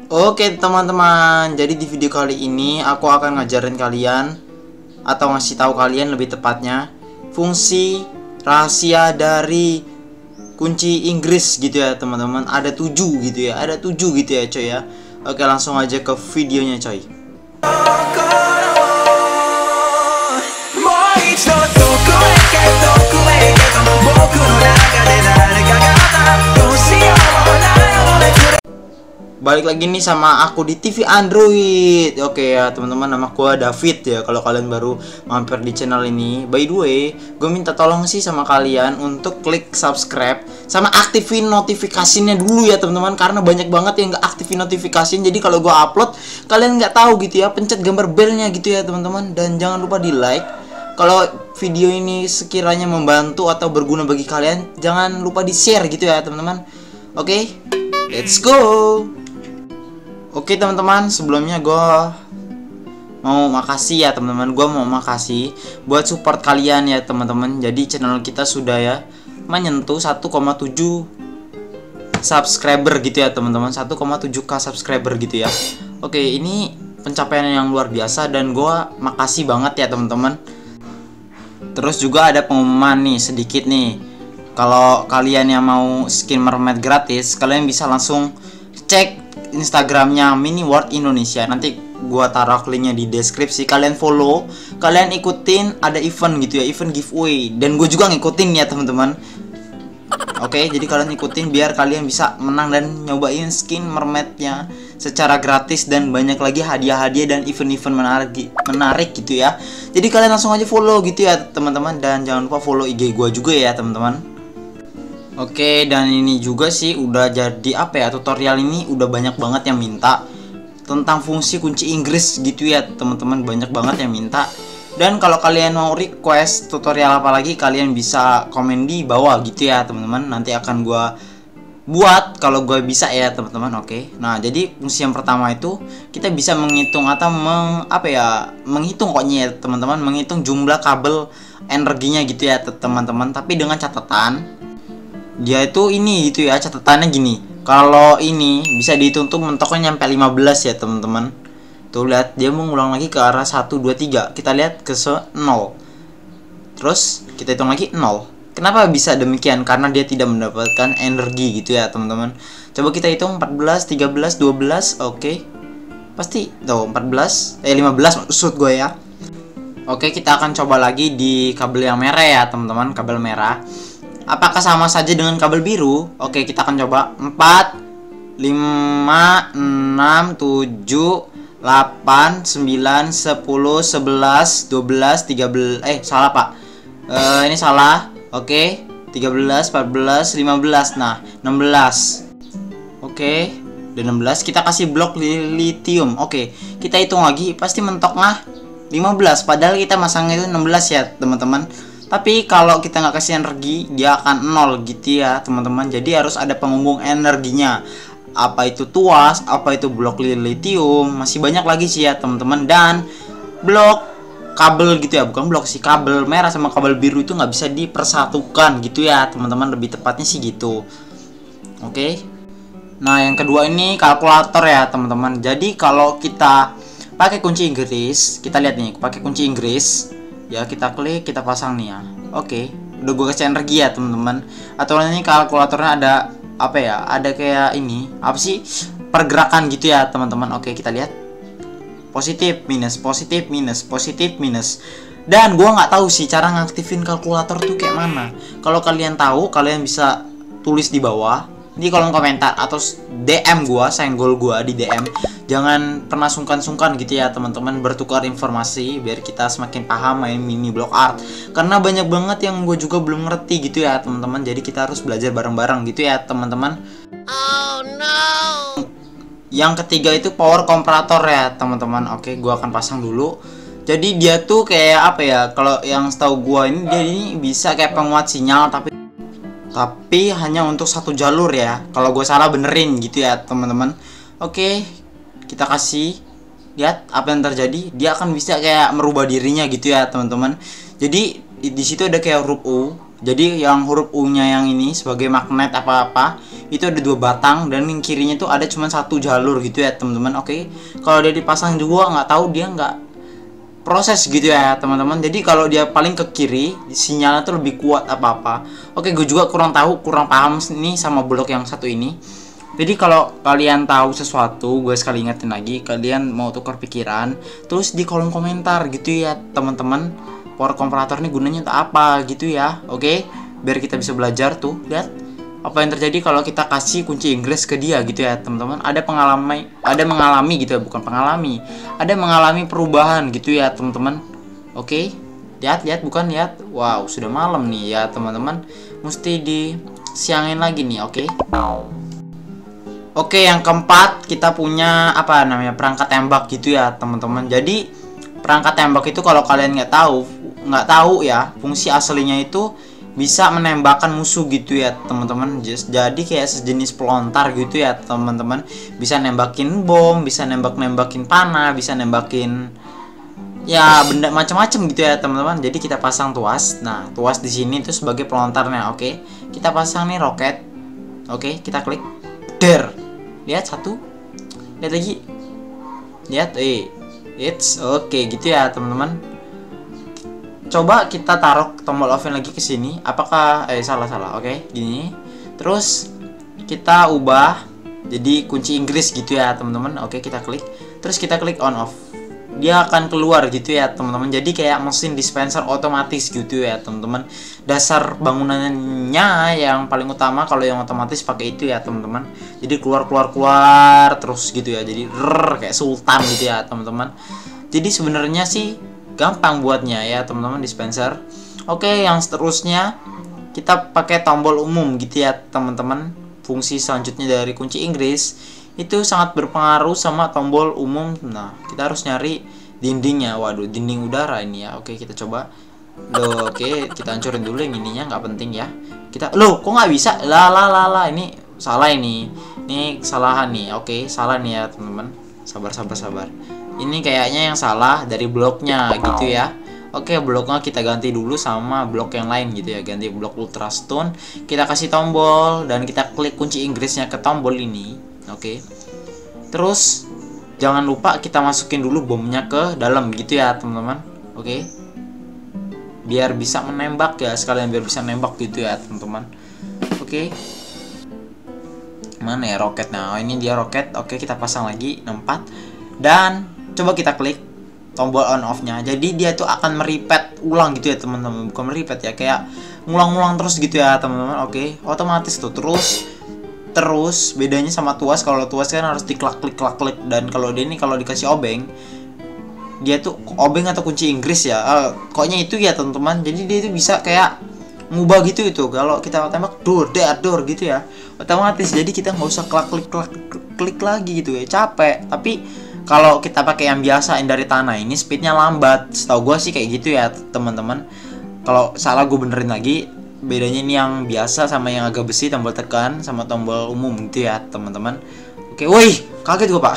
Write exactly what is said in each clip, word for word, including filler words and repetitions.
Oke teman-teman, jadi di video kali ini aku akan ngajarin kalian atau ngasih tahu kalian lebih tepatnya fungsi rahasia dari kunci Inggris gitu ya teman-teman. Ada tujuh gitu ya, ada tujuh gitu ya coy ya. Oke, langsung aja ke videonya coy. Balik lagi nih sama aku di T V Android. Oke ya teman-teman, nama gua David ya. Kalau kalian baru mampir di channel ini, by the way, gue minta tolong sih sama kalian untuk klik subscribe sama aktifin notifikasinya dulu ya teman-teman, karena banyak banget yang nggak aktifin notifikasinya. Jadi kalau gua upload kalian nggak tahu gitu ya, pencet gambar belnya gitu ya teman-teman. Dan jangan lupa di like. Kalau video ini sekiranya membantu atau berguna bagi kalian, jangan lupa di share gitu ya teman-teman. Oke, let's go. Oke teman-teman, sebelumnya gue mau makasih ya teman-teman. Gue mau makasih buat support kalian ya teman-teman. Jadi channel kita sudah ya menyentuh satu koma tujuh subscriber gitu ya teman-teman. satu koma tujuh k subscriber gitu ya. Oke, ini pencapaian yang luar biasa dan gue makasih banget ya teman-teman. Terus juga ada pengumuman nih sedikit nih. Kalau kalian yang mau skin mermaid gratis, kalian bisa langsung cek Instagramnya Mini World Indonesia. Nanti gua taruh linknya di deskripsi. Kalian follow, kalian ikutin, ada event gitu ya, event giveaway. Dan gue juga ngikutin ya teman-teman. Oke, jadi kalian ikutin biar kalian bisa menang dan nyobain skin mermaidnya secara gratis, dan banyak lagi hadiah-hadiah dan event-event menarik menarik gitu ya. Jadi kalian langsung aja follow gitu ya teman-teman, dan jangan lupa follow I G gua juga ya teman-teman. Oke, dan ini juga sih udah jadi apa ya, tutorial ini udah banyak banget yang minta tentang fungsi kunci Inggris gitu ya teman-teman. Banyak banget yang minta. Dan kalau kalian mau request tutorial apa lagi, kalian bisa komen di bawah gitu ya teman-teman. Nanti akan gua buat kalau gue bisa ya teman-teman. Oke, nah jadi fungsi yang pertama itu kita bisa menghitung atau meng, apa ya menghitung koknya ya teman-teman, menghitung jumlah kabel energinya gitu ya teman-teman. Tapi dengan catatan dia itu ini gitu ya, catatannya gini. Kalau ini bisa dihitung tuh mentoknya nyampe lima belas ya teman-teman. Tuh lihat, dia mau ngulang lagi ke arah satu dua tiga. Kita lihat ke nol. Terus kita hitung lagi nol. Kenapa bisa demikian? Karena dia tidak mendapatkan energi gitu ya teman-teman. Coba kita hitung empat belas, tiga belas, dua belas. Oke. Pasti tuh empat belas, eh lima belas maksud gue ya. Oke, kita akan coba lagi di kabel yang merah ya teman-teman, kabel merah. Apakah sama saja dengan kabel biru? Oke, kita akan coba. Empat, lima, enam, tujuh, delapan, sembilan, sepuluh, sebelas, dua belas, tiga belas. Eh, salah pak. uh, Ini salah. Oke, tiga belas, empat belas, lima belas. Nah, enam belas. Oke, udah enam belas. Kita kasih blok lithium. Oke, kita hitung lagi. Pasti mentoknya lima belas. Padahal kita masangnya itu enam belas ya teman-teman. Tapi kalau kita nggak kasih energi, dia akan nol gitu ya teman-teman. Jadi harus ada penghubung energinya. Apa itu tuas, apa itu blok lithium, masih banyak lagi sih ya teman-teman. Dan blok kabel gitu ya, bukan blok sih, kabel merah sama kabel biru itu nggak bisa dipersatukan gitu ya teman-teman. Lebih tepatnya sih gitu. Oke. Nah yang kedua ini kalkulator ya teman-teman. Jadi kalau kita pakai kunci Inggris, kita lihat nih, pakai kunci Inggris. Ya kita klik, kita pasang nih ya. Oke, udah gue kasih energi ya teman-teman. Atau ini kalkulatornya ada apa ya? Ada kayak ini apa sih? Pergerakan gitu ya teman-teman. Oke, kita lihat. Positif, minus, positif, minus, positif, minus. Dan gue nggak tahu sih cara ngaktifin kalkulator tuh kayak mana. Kalau kalian tahu, kalian bisa tulis di bawah di kolom komentar atau D M gua, senggol gua di D M. Jangan pernah sungkan-sungkan gitu ya teman-teman bertukar informasi biar kita semakin paham main mini block art. Karena banyak banget yang gue juga belum ngerti gitu ya teman-teman. Jadi kita harus belajar bareng-bareng gitu ya teman-teman. Oh no. Yang ketiga itu power komparator ya teman-teman. Oke, gua akan pasang dulu. Jadi dia tuh kayak apa ya? Kalau yang setahu gua ini dia ini bisa kayak penguat sinyal tapi tapi hanya untuk satu jalur ya. Kalau gue salah benerin gitu ya teman-teman. Oke, kita kasih lihat apa yang terjadi. Dia akan bisa kayak merubah dirinya gitu ya teman-teman. Jadi di situ ada kayak huruf U. Jadi yang huruf U nya yang ini sebagai magnet apa-apa itu ada dua batang, dan yang kirinya tuh ada cuma satu jalur gitu ya teman-teman. Oke, kalau dia dipasang dua nggak tahu dia nggak proses gitu ya teman-teman. Jadi kalau dia paling ke kiri sinyalnya tuh lebih kuat apa-apa. Oke, gue juga kurang tahu, kurang paham nih sama blok yang satu ini. Jadi kalau kalian tahu sesuatu, gue sekali ingetin lagi, kalian mau tukar pikiran, terus di kolom komentar gitu ya teman-teman. Power komparator ini gunanya untuk apa gitu ya. Oke, biar kita bisa belajar tuh. Lihat apa yang terjadi kalau kita kasih kunci Inggris ke dia gitu ya teman-teman. Ada pengalaman, ada mengalami gitu ya, bukan pengalami, ada mengalami perubahan gitu ya teman-teman. Oke, lihat lihat bukan lihat. Wow, sudah malam nih ya teman-teman, mesti disiangin lagi nih. Oke, oke yang keempat kita punya apa namanya, perangkat tembak gitu ya teman-teman. Jadi perangkat tembak itu kalau kalian nggak tahu nggak tahu ya, fungsi aslinya itu bisa menembakkan musuh gitu ya teman-teman. Jadi kayak sejenis pelontar gitu ya teman-teman. Bisa nembakin bom, bisa nembak-nembakin panah, bisa nembakin ya benda macam-macam gitu ya teman-teman. Jadi kita pasang tuas. Nah, tuas di sini itu sebagai pelontarnya. Oke, kita pasang nih roket. Oke, kita klik. Der. Lihat satu. Lihat lagi. Lihat eh. It's oke gitu ya teman-teman. Coba kita taruh tombol oven lagi ke sini. Apakah eh salah salah. Oke, gini. Terus kita ubah jadi kunci Inggris gitu ya, teman-teman. Oke, kita klik. Terus kita klik on off. Dia akan keluar gitu ya, teman-teman. Jadi kayak mesin dispenser otomatis gitu ya, teman-teman. Dasar bangunannya yang paling utama kalau yang otomatis pakai itu ya, teman-teman. Jadi keluar keluar keluar terus gitu ya. Jadi rrr, kayak sultan gitu ya, teman-teman. Jadi sebenarnya sih gampang buatnya ya teman-teman, dispenser. Oke, yang seterusnya kita pakai tombol umum gitu ya teman-teman. Fungsi selanjutnya dari kunci Inggris itu sangat berpengaruh sama tombol umum. Nah, kita harus nyari dindingnya. Waduh, dinding udara ini ya. Oke, kita coba. Loh, oke, kita hancurin dulu yang ininya, nggak penting ya. Kita, loh, kok nggak bisa? Lah, lah, lah, lah. Ini salah ini. Ini kesalahan nih. Oke, salah nih ya teman-teman. Sabar, sabar, sabar. Ini kayaknya yang salah dari bloknya gitu ya. Oke, bloknya kita ganti dulu sama blok yang lain gitu ya. Ganti blok Ultra Stone. Kita kasih tombol dan kita klik kunci Inggrisnya ke tombol ini. Oke. Terus jangan lupa kita masukin dulu bomnya ke dalam gitu ya, teman-teman. Oke. Biar bisa menembak ya, sekalian biar bisa nembak gitu ya, teman-teman. Oke. Mana ya roketnya? Oh, ini dia roket. Oke, kita pasang lagi empat. Dan coba kita klik tombol on off nya. Jadi dia tuh akan meripet ulang gitu ya teman-teman. Bukan meripet ya, kayak ngulang-ngulang terus gitu ya teman-teman. Oke, otomatis tuh terus terus bedanya sama tuas. Kalau tuas kan harus diklak klik klak klik, dan kalau dia ini kalau dikasih obeng, dia tuh obeng atau kunci Inggris ya. Uh, koknya itu ya teman-teman. Jadi dia itu bisa kayak ngubah gitu itu. Kalau kita tembak dor der dor gitu ya, otomatis. Jadi kita nggak usah klak klik klak klik lagi gitu ya, capek. Tapi kalau kita pakai yang biasa yang dari tanah ini speednya lambat. Setahu gue sih kayak gitu ya teman-teman. Kalau salah gue benerin lagi. Bedanya ini yang biasa sama yang agak besi, tombol tekan sama tombol umum gitu ya teman-teman. Oke, wih, kaget gue pak.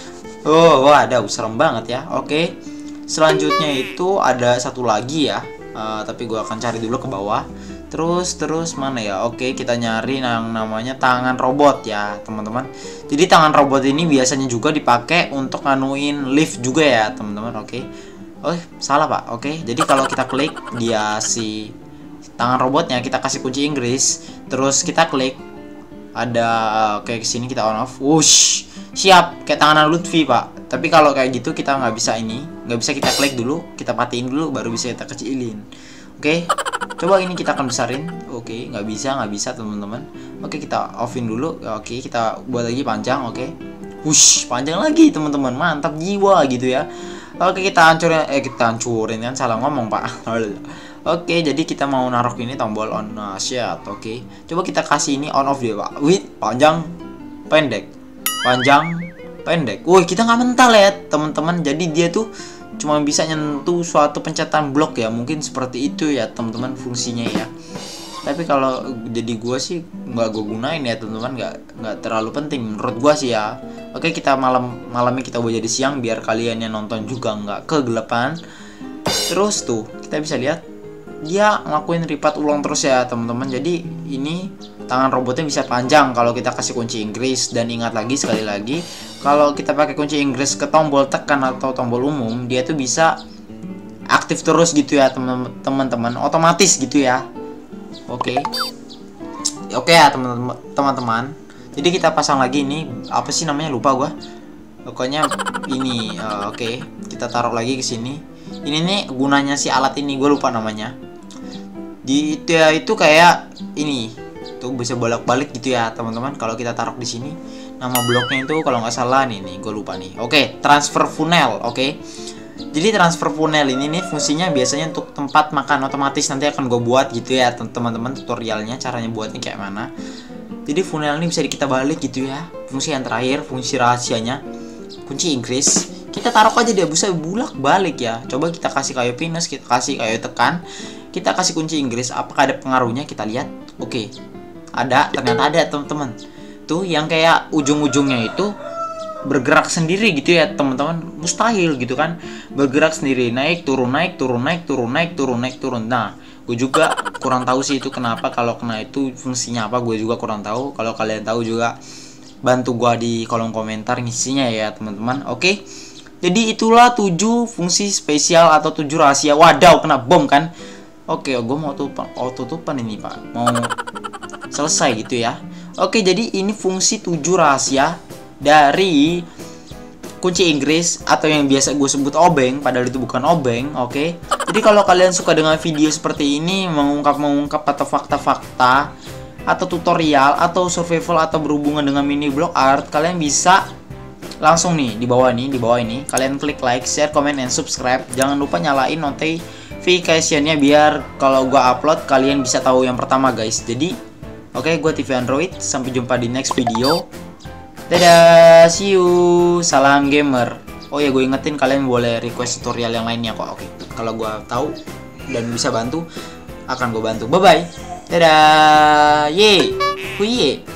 Oh, wah, ada serem banget ya. Oke, selanjutnya itu ada satu lagi ya. Uh, tapi gue akan cari dulu ke bawah. Terus terus mana ya? Oke, kita nyari yang namanya tangan robot ya teman-teman. Jadi tangan robot ini biasanya juga dipakai untuk nganuin lift juga ya teman-teman. Oke. Oh salah pak. Oke, jadi kalau kita klik dia si tangan robotnya, kita kasih kunci Inggris, terus kita klik ada kayak kesini, kita on off. Wush, siap kayak tangan Lutfi pak. Tapi kalau kayak gitu kita nggak bisa ini, nggak bisa kita klik dulu, kita patiin dulu baru bisa kita kecilin. Oke, coba ini kita akan besarin. Oke, nggak bisa, nggak bisa teman-teman. Oke, kita offin dulu. Oke, kita buat lagi panjang. Oke, wush, panjang lagi teman-teman, mantap jiwa gitu ya. Oke, kita hancurin, eh kita hancurin kan, salah ngomong pak. Oke, jadi kita mau naruh ini tombol on. Nah, shit. Oke, coba kita kasih ini on off dia pak. Wih, panjang, pendek, panjang, pendek. Wih, kita nggak mental ya teman-teman. Jadi dia tuh cuma bisa nyentuh suatu pencetan blok ya, mungkin seperti itu ya teman-teman fungsinya ya. Tapi kalau jadi gua sih nggak gua gunain ya teman-teman, nggak nggak terlalu penting menurut gua sih ya. Oke, kita malam malamnya kita buat jadi siang biar kalian yang nonton juga nggak kegelapan. Terus tuh kita bisa lihat dia ngelakuin repeat ulang terus ya teman-teman. Jadi ini tangan robotnya bisa panjang kalau kita kasih kunci Inggris. Dan ingat lagi sekali lagi, kalau kita pakai kunci Inggris ke tombol tekan atau tombol umum, dia tuh bisa aktif terus gitu ya teman-teman, otomatis gitu ya. Oke. Oke ya teman-teman. Jadi kita pasang lagi ini, apa sih namanya, lupa gua. Pokoknya ini uh, oke, okay. Kita taruh lagi ke sini. Ini nih gunanya si alat ini, gue lupa namanya. Di itu ya, itu kayak ini tuh bisa bolak-balik gitu ya teman-teman. Kalau kita taruh di sini, nama bloknya itu kalau nggak salah nih nih gue lupa nih. Oke, okay. Transfer funnel. Oke, okay. Jadi transfer funnel ini nih fungsinya biasanya untuk tempat makan otomatis. Nanti akan gue buat gitu ya teman-teman, tutorialnya caranya buatnya kayak mana. Jadi funnel ini bisa kita balik gitu ya. Fungsi yang terakhir, fungsi rahasianya, kunci Inggris, kita taruh aja dia bisa bulak balik ya. Coba kita kasih kayu pinus, kita kasih kayu tekan, kita kasih kunci Inggris, apakah ada pengaruhnya? Kita lihat. Oke, ada, ternyata ada teman-teman. Tuh yang kayak ujung-ujungnya itu bergerak sendiri gitu ya teman-teman. Mustahil gitu kan, bergerak sendiri, naik turun naik turun naik turun naik turun naik turun. Nah, gue juga kurang tahu sih itu kenapa, kalau kena itu fungsinya apa, gue juga kurang tahu. Kalau kalian tahu juga bantu gua di kolom komentar ngisinya ya teman-teman. Oke, jadi itulah tujuh fungsi spesial atau tujuh rahasia. Wadaw, kena bom kan. Oke, gua mau tutupan, oh tutupan ini pak, mau selesai gitu ya. Oke, jadi ini fungsi tujuh rahasia dari kunci Inggris atau yang biasa gue sebut obeng, padahal itu bukan obeng. Oke, jadi kalau kalian suka dengan video seperti ini, mengungkap-mengungkap atau fakta-fakta atau tutorial atau survival atau berhubungan dengan mini block art, kalian bisa langsung nih di bawah nih, di bawah ini kalian klik like, share, comment, and subscribe. Jangan lupa nyalain notification-nya biar kalau gua upload kalian bisa tahu yang pertama guys. Jadi oke, okay, gua T V Android, sampai jumpa di next video. Dadah, see you, salam gamer. Oh ya, gue ingetin kalian boleh request tutorial yang lainnya kok. Oke, okay. Kalau gua tahu dan bisa bantu, akan gue bantu. Bye bye. Dadah, ye, huye.